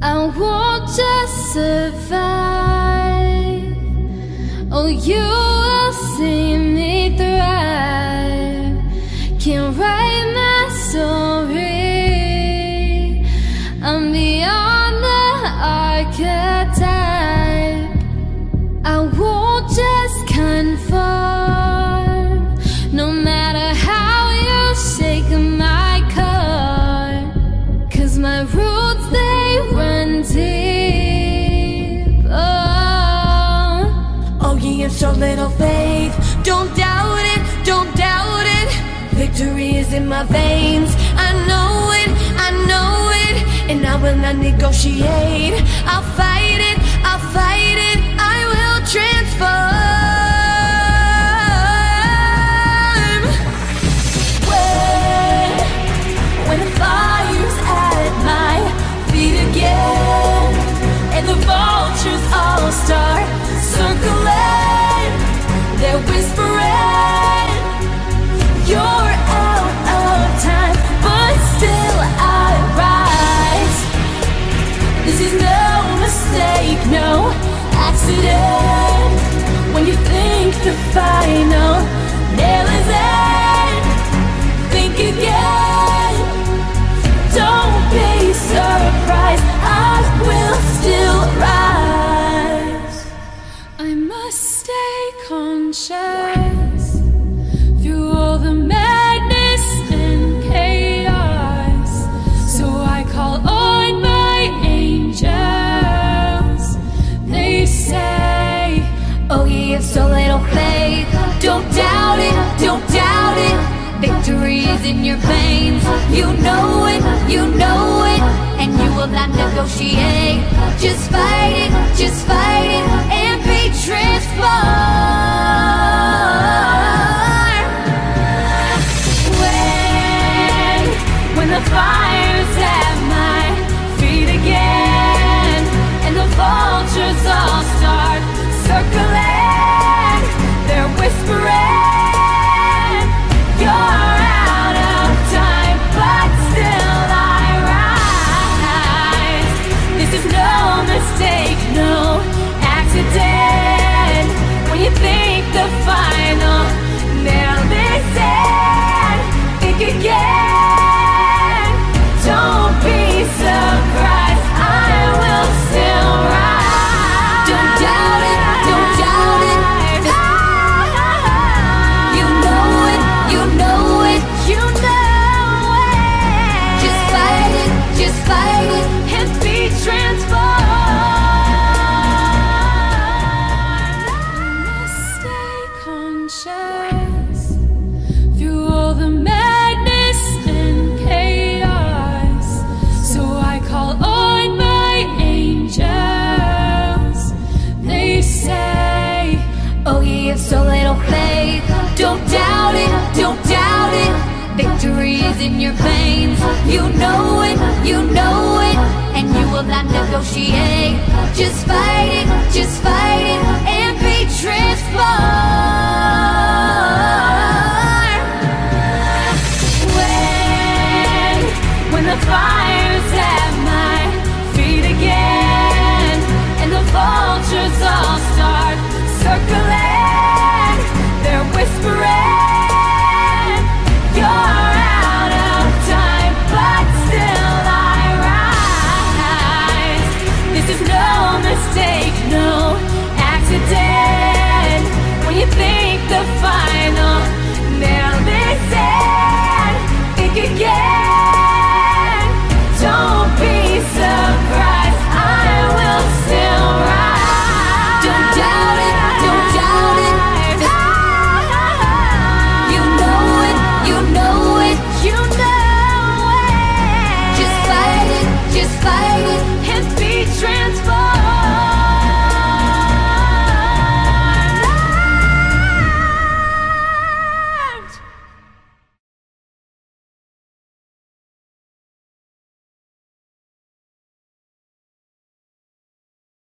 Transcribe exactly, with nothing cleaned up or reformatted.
I won't just survive. Oh, you will see me thrive. Can't write my story. I'm beyond the archetype. I won't just conform. No matter how you shake my card, 'cause my roots, they run deep. Oh, oh, ye have so little faith. Don't doubt it, don't doubt it. Victory is in my veins. I know it, I know it, and I will not negotiate. I'll fight it, I'll fight it. I will transform. When, when the fire's at my feet again, and the vultures all start circling, they're whispering, you're out of time, but still I rise. This is no mistake, no accident. When you think the final nail is in, think again. Don't be surprised, I will still rise. I must stay conscious through all the madness and chaos. So I call on my angels. They say, oh, ye have so little faith. Don't doubt it, don't doubt it. Victory is in your veins. You know it, you know it, and you will not negotiate. Just fight it, just fight it, and be transformed. When, when the fire's at my feet again, and the vultures all start circling, they're whispering, you're out of time, but still I rise. This is no mistake, no accident. When you think the final nail is in, think again. Don't be surprised, I will still rise. Don't doubt it, don't doubt it. You know it, you know it, you know it. Just fight it, just fight it, and be transformed. stay conscious through all the madness and chaos. So I call on my angels. They say, oh, ye have so little faith. Don't doubt it, don't doubt it. Victory is in your veins. You know it, you know it, and you will not negotiate. Just fight it, just fight it.